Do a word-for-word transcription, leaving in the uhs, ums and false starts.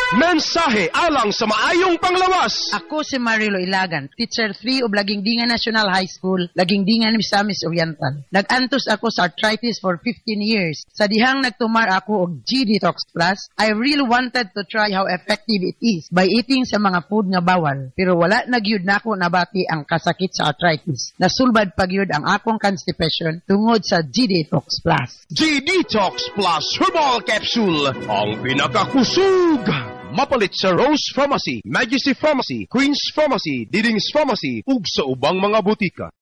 Mensahe alang sa maayong panglawas. Ako si Marilo Ilagan, teacher three of Lagingdingan National High School, Lagingdingan, Misamis Oriental. Nagantos ako sa arthritis for fifteen years. Sa dihang nagtumar ako og G Detox Plus, I really wanted to try how effective it is by eating sa mga food nga bawal. Pero wala nagyud nako nabati ang kasakit sa arthritis. Nasulbad pagyud ang akong constipation tungod sa G Detox Plus. G Detox Plus Herbal Capsule, ang Pinaka-Kusog. Mapalit sa Rose Pharmacy, Majesty Pharmacy, Queen's Pharmacy, Diding's Pharmacy, ug sa ubang mga butika.